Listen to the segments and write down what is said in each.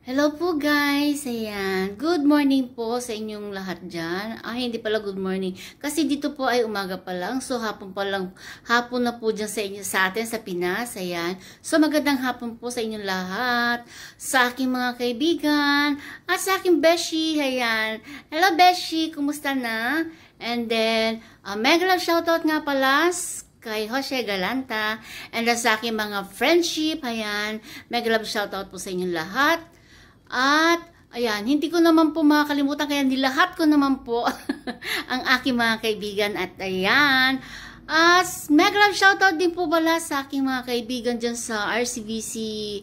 Hello po guys, ayan. Good morning po sa inyong lahat dyan. Hindi pala good morning. Kasi dito po ay umaga pa lang. So hapon pa lang, hapon na po dyan sa inyo, sa atin, sa Pinas. Ayan. So magandang hapon po sa inyong lahat. Sa aking mga kaibigan. At sa aking Beshi, ayan. Hello Beshi, kumusta na? And then, mega love shoutout nga pala kay Jose Galanta. And sa aking mga friendship, ayan. Mega love shoutout po sa inyong lahat. At, ayan, hindi ko naman po makakalimutan, kaya nilahat ko naman po ang aking mga kaibigan. At ayan, mega love shoutout din po pala sa aking mga kaibigan dyan sa RCBC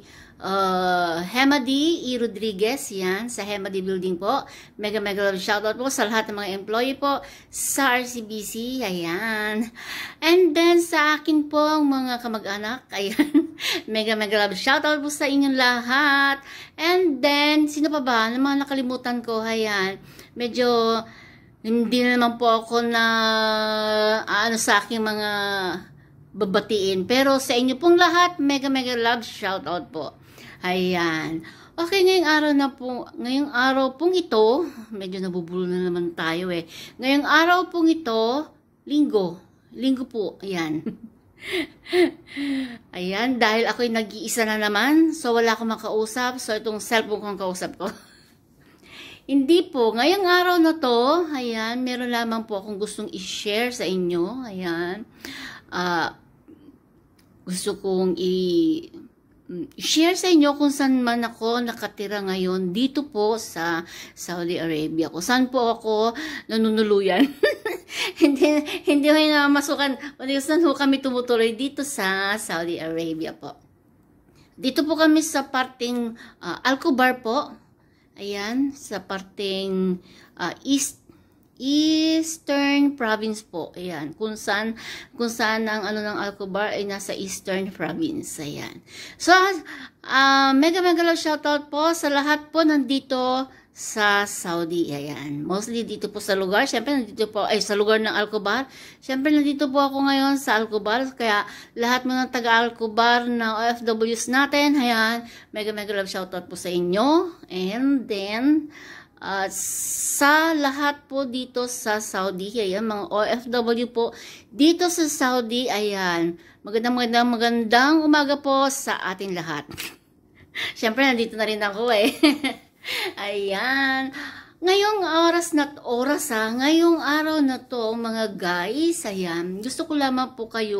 Hemadi E. Rodriguez, yan, sa Hemadi Building po. Mega love shoutout po sa lahat ng mga employee po sa RCBC, ayan. And then sa akin pong mga kamag-anak, ayan, mega love shoutout po sa inyong lahat. And then, sino pa ba? Ano mga nakalimutan ko, ayan, medyo hindi na naman po ako na sa aking mga babatiin. Pero sa inyo pong lahat, mega love shoutout po. Ayan. Okay, ngayong araw pong ito, medyo nabubulo na naman tayo eh. Ngayong araw pong ito, linggo po, ayan. Ayan, dahil ako'y nag-iisa na naman, so wala akong makausap, so itong cellphone kong kausap ko. Hindi po, ngayong araw na to, ayan, meron lamang po akong gustong i-share sa inyo, ayan. Gusto kong i-share sa inyo kung saan man ako nakatira ngayon dito po sa Saudi Arabia. Kung saan po ako nanunuluyan. hindi ko nga masukan. Kung saan po kami tumutuloy dito sa Saudi Arabia po. Dito po kami sa parting Al-Kubar po. Ayan, sa parting Eastern Province po. Ayan, kung saan ang ng Al-Kubar ay nasa Eastern Province. Ayan. So, mega love shoutout po sa lahat po nandito sa Saudi. Ayan. Mostly dito po sa lugar. Siyempre, nandito po, sa lugar ng Al-Kubar. Siyempre, nandito po ako ngayon sa Al-Kubar. Kaya, lahat mo ng taga-Al-Kubar na OFWs natin, ayan, mega love shoutout po sa inyo. And then, sa lahat po dito sa Saudi, ayan, mga OFW po dito sa Saudi, ayan, magandang umaga po sa ating lahat. Siyempre, nandito na rin ako eh. Ayan, ngayong ngayong araw na to, mga guys, ayan, gusto ko lamang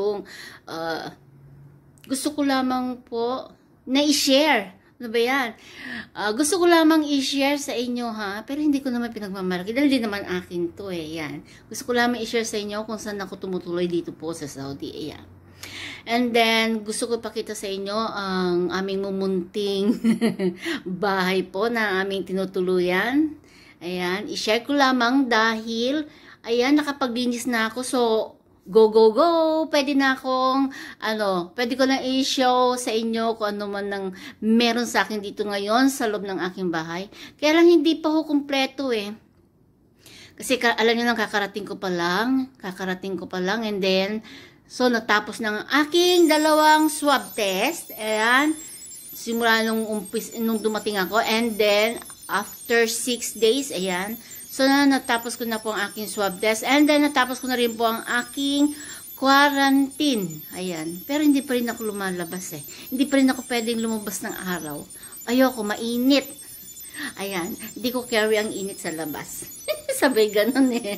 po na i-share. Ano ba yan? Gusto ko lamang i-share sa inyo ha, pero hindi ko naman pinagmamalaki dahil di naman akin to eh, yan. Gusto ko lamang i-share sa inyo kung saan ako tumutuloy dito po sa Saudi, ayan. And then, gusto ko pakita sa inyo ang aming mumunting bahay po na aming tinutuluyan. Ayan, i-share ko lamang dahil, ayan, nakapaglinis na ako, so, go! Pwede na akong, pwede ko na i-show sa inyo kung ano man nang meron sa akin dito ngayon sa loob ng aking bahay. Kaya lang hindi pa ho kumpleto eh. Kasi alam niyo lang, kakarating ko pa lang, and then, so natapos ng aking dalawang swab test. Ayan, simula nung dumating ako, and then, after 6 days, ayan, so, natapos ko na po ang aking swab test. And then, natapos ko na rin po ang aking quarantine. Ayan. Pero hindi pa rin ako lumalabas eh. Hindi pa rin ako pwedeng lumabas ng araw. Ayoko, mainit. Ayan. Hindi ko carry ang init sa labas. Sabay ganun eh.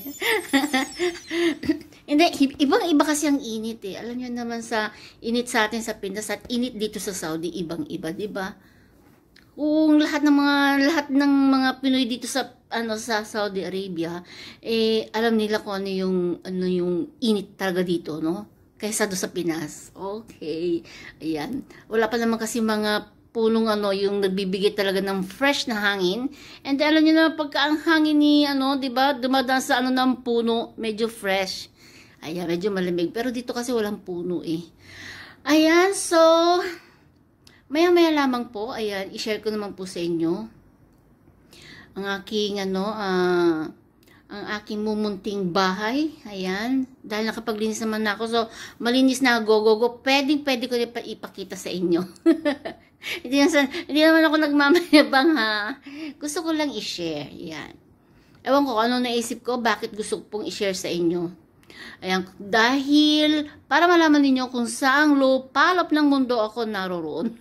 Hindi, ibang-iba kasi ang init eh. Alam niyo naman sa init sa atin sa Pinas at init dito sa Saudi, ibang-iba, di ba? Kung lahat ng mga Pinoy dito sa Saudi Arabia, alam nila kung ano yung init talaga dito, no? Kaysa do sa Pinas. Okay. Ayan. Wala pa naman kasi mga punong yung nagbibigay talaga ng fresh na hangin. And alam niyo na pagka ang hangin ni 'di ba, dumadaan sa ng puno, medyo fresh. Ayan, medyo malamig. Pero dito kasi walang puno eh. Ayan, so maya-maya lamang po, ayan, i-share ko naman po sa inyo ang aking ang aking mumunting bahay. Ayan. Dahil nakapaglinis naman ako. So, malinis na go. Pwede ko ipakita sa inyo. Hindi naman ako nagmamayabang ha. Gusto ko lang i-share. Ayan. Ewan ko ano naisip ko, bakit gusto ko pong i-share sa inyo. Ayan. Dahil, para malaman ninyo kung saang palop ng mundo ako naroroon.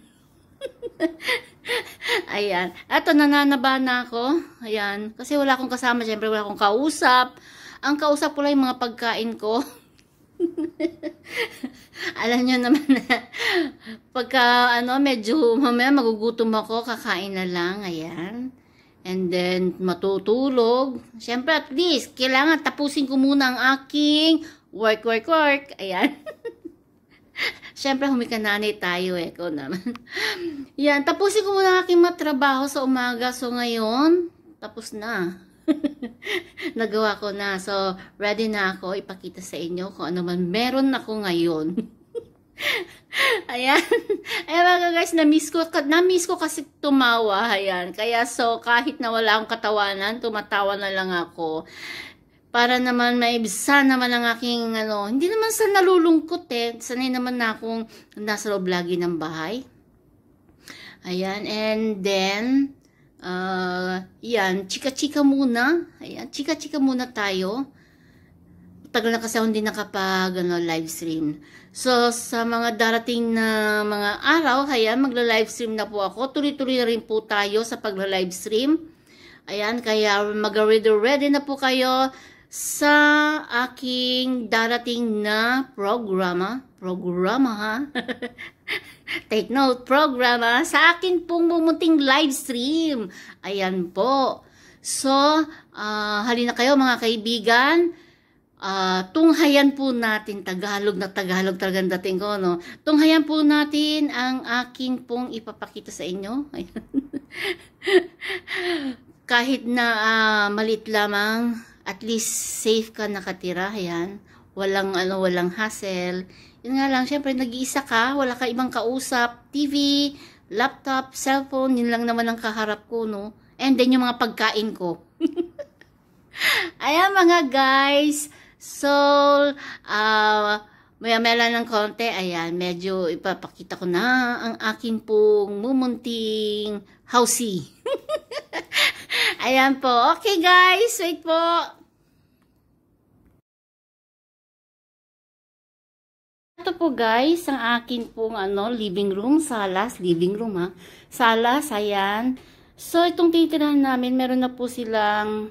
Ayan. Eto, nananaba na ako. Ayan. Kasi wala akong kasama. Siyempre, wala akong kausap. Ang kausap ko lang yung mga pagkain ko. Alam nyo naman na pagka, medyo mamaya magugutom ako, kakain na lang. Ayan. And then, matutulog. Siyempre, at least, kailangan tapusin ko muna ang aking work. Ayan. Siyempre, humikananay tayo ko naman. Yan, tapusin ko muna aking matrabaho sa umaga. So, ngayon, tapos na. Nagawa ko na. So, ready na ako ipakita sa inyo kung ano man meron ako ngayon. Ayan. Ayan mga guys, na-miss ko kasi tumawa. Ayan. Kaya so, kahit na wala akong katawanan, tumatawa na lang ako. Para naman maibsan naman ang aking hindi naman sa nalulungkot sanay naman na akong nasa loob lagi ng bahay. Ayan, and then yan, chika-chika muna. Ayan, chika-chika muna tayo. Tagal na kasi ako hindi nakapag live stream. So, sa mga darating na mga araw, ayan, magla-live stream na po ako. Tuloy-tuloy na rin po tayo sa pagla-live stream. Ayan, kaya mag-ready na po kayo sa aking darating na programa ha. Take note, programa sa akin pong mumunting live stream. Ayan po. So, halina kayo mga kaibigan. Tunghayan po natin, Tagalog talagang dating ko, no? Tunghayan po natin ang aking pong ipapakita sa inyo. Ayan. Kahit na malit lamang, at least safe ka nakatira. Ayan. Walang hassle. Yun nga lang, syempre nag-iisa ka, wala ka ibang kausap, TV, laptop, cellphone, yun lang naman ang kaharap ko, no? And then yung mga pagkain ko. Ayan mga guys. So, maya-maya lang ng konti, ayan, medyo ipapakita ko na ang aking pong mumunting housey. Ayan po. Okay guys, wait po. Ito po guys, ang akin pong living room, living room ha. Salas, ayan. So, itong titirahan namin, meron na po silang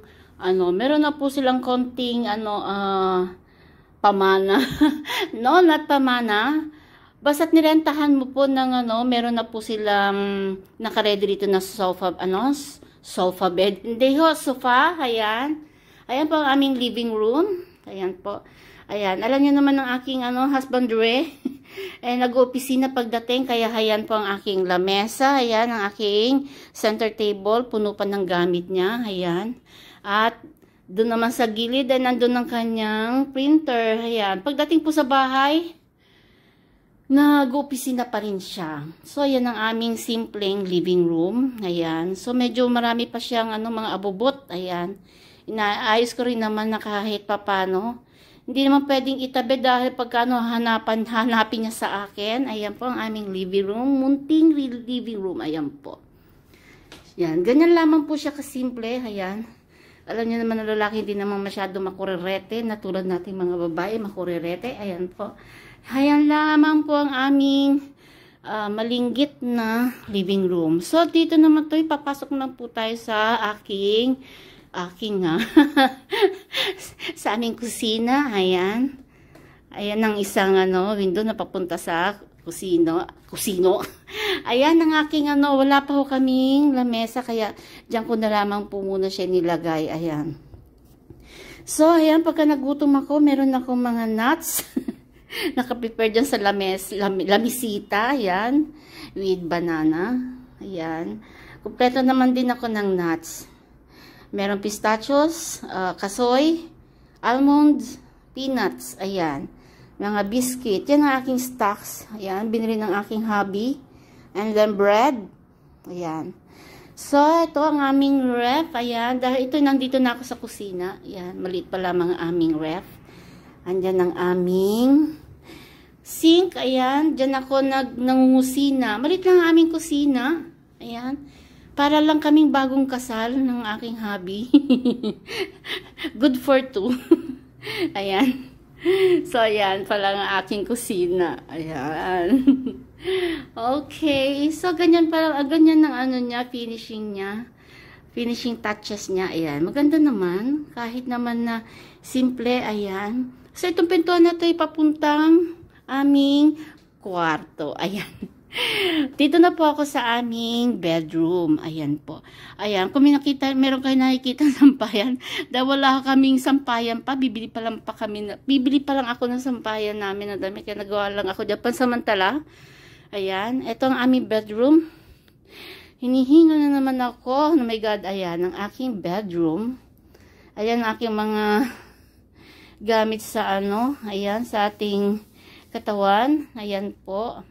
konting pamana. No, not pamana. Basta't nirentahan mo po ng meron na po silang naka-ready dito na sofa, sofa bed. Hindi ho, sofa, ayan. Ayan po ang aming living room. Ayan po. Ayan, alam niyo naman ang aking husband Dre. Nag-opisina pagdating, kaya ayan po ang aking lamesa. Ayan, ang aking center table, puno pa ng gamit niya. Ayan. At doon naman sa gilid, nandun ang kanyang printer. Ayan, pagdating po sa bahay, nag-opisina pa rin siya. So, ayan ang aming simpleng living room. Ayan. So, medyo marami pa siyang mga abubot. Ayan. Inaayos ko rin naman na kahit papano. Hindi naman pwedeng itabi dahil pagka hanapin niya sa akin. Ayan po ang aming living room. Munting living room. Ayan po. Ayan. Ganyan lamang po siya kasimple. Ayan. Alam niyo naman na lalaki hindi naman masyado makurirete. Na tulad nating mga babae makurirete. Ayan po. Ayan lamang po ang aming malinggit na living room. So, dito naman to, papasok na po tayo sa aking sa aming kusina. Ayan. Ayan ang isang window na papunta sa kusino. Ayan ang aking wala pa ho kaming lamesa, kaya diyan ko na lamang po muna siya nilagay. Ayan. So, ayan, pagka nagutom ako, meron akong mga nuts. Naka-prepare dyan sa lamisita. Ayan. With banana. Ayan. Kumpleto naman din ako ng nuts. Meron pistachios, kasoy, almonds, peanuts. Ayan. Mga biscuit. Yan ang aking stocks. Ayan. Binili ng aking hubby. And then bread. Ayan. So, ito ang aming ref. Ayan, dahil ito nandito na ako sa kusina. Ayan, maliit pa lamang ang aming ref. Andyan ang aming sink. Ayan, dyan ako nangungusina. Maliit lang ang aming kusina. Ayan, para lang kaming bagong kasal ng aking hubby. Good for two. Ayan. So, ayan pala ang aking kusina. Ayan. Okay. So, ganyan pala, ganyan ang ano niya, finishing niya. Finishing touches niya. Ayan. Maganda naman. Kahit naman na simple. Ayan. So, itong pintuan na ito ay papuntang aming kwarto. Ayan. Dito na po ako sa aming bedroom. Ayan po. Ayan. Kung meron kayo nakikita ng sampayan, dahil wala kaming sampayan pa, bibili pa lang ako ng sampayan namin na dami. Kaya nagawa lang ako dyan pansamantala. Ayan. Ito ang aming bedroom. Hinihinga na naman ako. Oh my God. Ayan. Ang aking bedroom. Ayan ang aking mga gamit sa ano. Ayan. Sa ating katawan. Ayan po.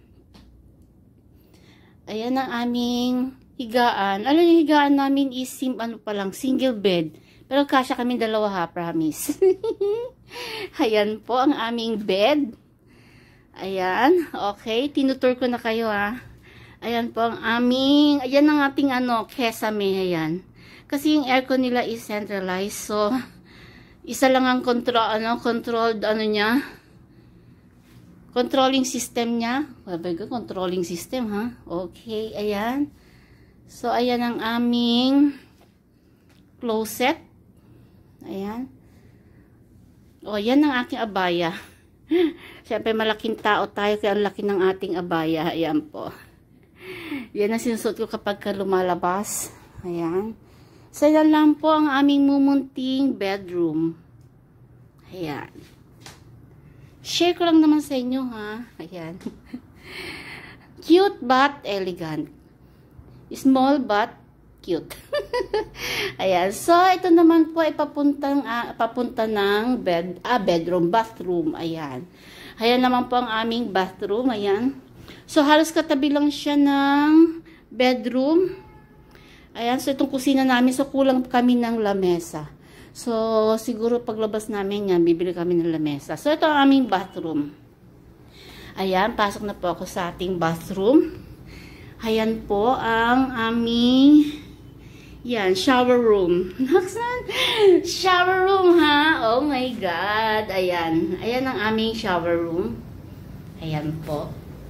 Ayan ang aming higaan. Alam niyo, higaan namin is single bed. Pero kasya kami dalawa ha, promise. Ayan po ang aming bed. Ayan, okay. Tinutur ko na kayo ha. Ayan po ang aming, ayan ang ating kesame, ayan. Kasi yung aircon nila is centralized. So, isa lang ang controlled niya. Controlling system niya. Controlling system, ha? Okay, ayan. So, ayan ang aming closet. Ayan. O, yan ang aking abaya. Siyempre, malaking tao tayo, kaya ang laki ng ating abaya. Ayan po. Yan ang sinusuot ko kapag lumalabas. Ayan. So, yan lang po ang aming mumunting bedroom. Ayan. Share ko lang naman sa inyo, ha? Ayan. Cute but elegant. Small but cute. Ayan. So, ito naman po ay papunta ng bedroom, bathroom. Ayan. Ayan naman po ang aming bathroom. Ayan. So, halos katabi lang siya ng bedroom. Ayan. So, itong kusina namin. So, kulang kami ng lamesa. So, siguro paglabas namin yan, bibili kami ng lamesa. So, ito ang aming bathroom. Ayan, pasok na po ako sa ating bathroom. Ayan po ang aming, yan, shower room. Naksan? Shower room, ha? Oh my God. Ayan. Ayan ang aming shower room. Ayan po.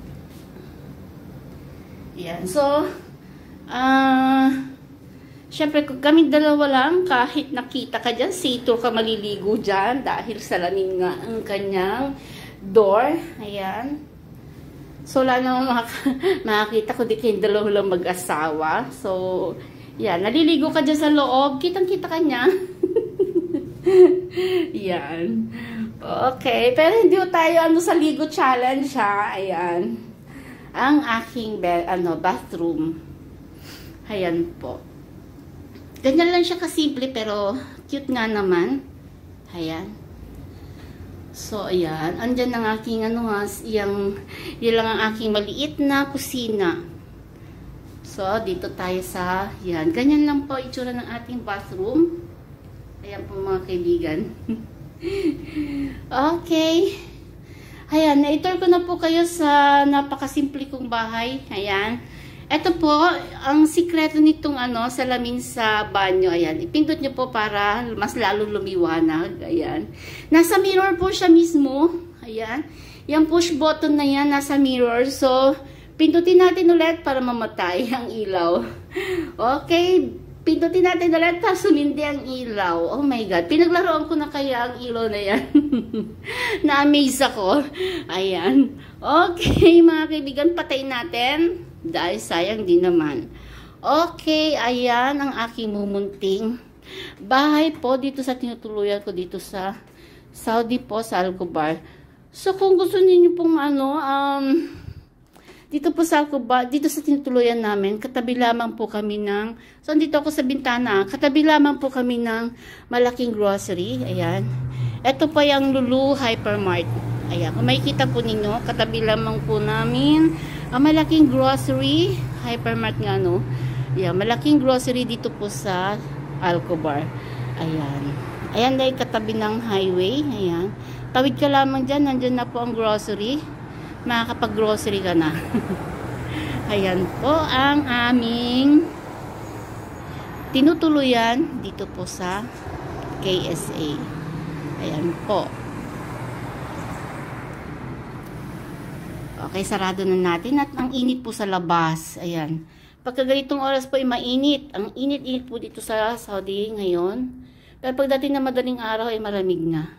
Ayan. So, syempre, kung kami dalawa lang, kahit nakita ka dyan, sito ka maliligo dyan dahil salamin nga ang kanyang door. Ayan. So, wala naman makakita ko di kayong dalawa lang mag-asawa. So, yan. Naliligo ka dyan sa loob. Kitang-kita ka niya. Yan. Okay. Pero hindi tayo sa ligo challenge, ha. Ayan. Ang aking bathroom. Ayan po. Ganyan lang siya kasimple pero cute nga naman. Ayan. So, ayan. Andyan ang aking yan lang ang aking maliit na kusina. So, dito tayo sa, yan. Ganyan lang po itsura ng ating bathroom. Ayan po mga kaibigan. Okay. Ayan, na-tour ko na po kayo sa napakasimple kong bahay. Ayan. Ito po, ang sikreto nitong salamin sa banyo. Ayan, ipindot nyo po para mas lalo lumiwanag. Ayan. Nasa mirror po siya mismo. Ayan. Yung push button na yan, nasa mirror. So, pindutin natin ulit para mamatay ang ilaw. Okay. Pindutin natin ulit para sumindi ang ilaw. Oh my God. Pinaglaruan ko na kaya ang ilaw na yan. Na-amaze ako. Ayan. Okay, mga kaibigan, patayin natin. Dahil sayang din naman. Okay, ayan ang aking mumunting bahay po dito sa tinutuluyan ko dito sa Saudi po, sa Alcobar. So, kung gusto niyo pong dito po sa Alcobar, dito sa tinutuluyan namin, katabi lamang po kami ng, so, dito ako sa bintana, katabi lamang po kami ng malaking grocery. Ayan. Ito po yung Lulu Hypermart. Ayan, kung makikita po ninyo, katabi lamang po namin ang malaking grocery, hypermart nga Yeah, malaking grocery dito po sa Alcobar. Ayan. Ayan dahil katabi ng highway. Ayan. Tawid ka lamang dyan. Nandyan na po ang grocery. Makakapag-grocery ka na. Ayan po ang aming tinutuluyan dito po sa KSA. Ayan po. Okay, sarado na natin. At ang init po sa labas. Ayan. Pagka ganitong oras po ay mainit. Ang init-init po dito sa Saudi ngayon. Pero pagdating na madaling araw ay malamig na.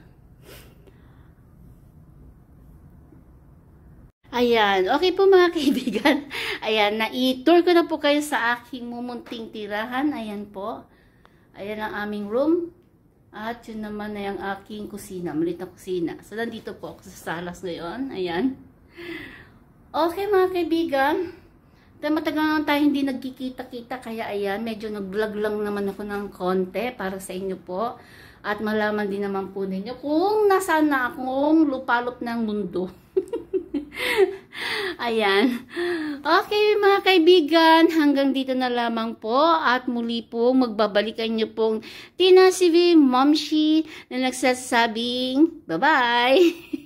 Ayan. Okay po mga kaibigan. Ayan. Na-i-tour ko na po kayo sa aking mumunting tirahan. Ayan po. Ayan ang aming room. At yun naman ay ang aking kusina. Maliit na kusina. So, nandito po ako sa salas ngayon. Ayan. Okay mga kaibigan. Matagal naman tayo hindi nagkikita-kita. Kaya ayan, medyo nag-vlog lang naman ako ng konti para sa inyo po. At malaman din naman po ninyo kung nasaan na akong lupalop ng mundo. Ayan. Okay mga kaibigan, hanggang dito na lamang po. At muli po, magbabalikan nyo pong Tina CV Momshi na nagsasabing bye-bye.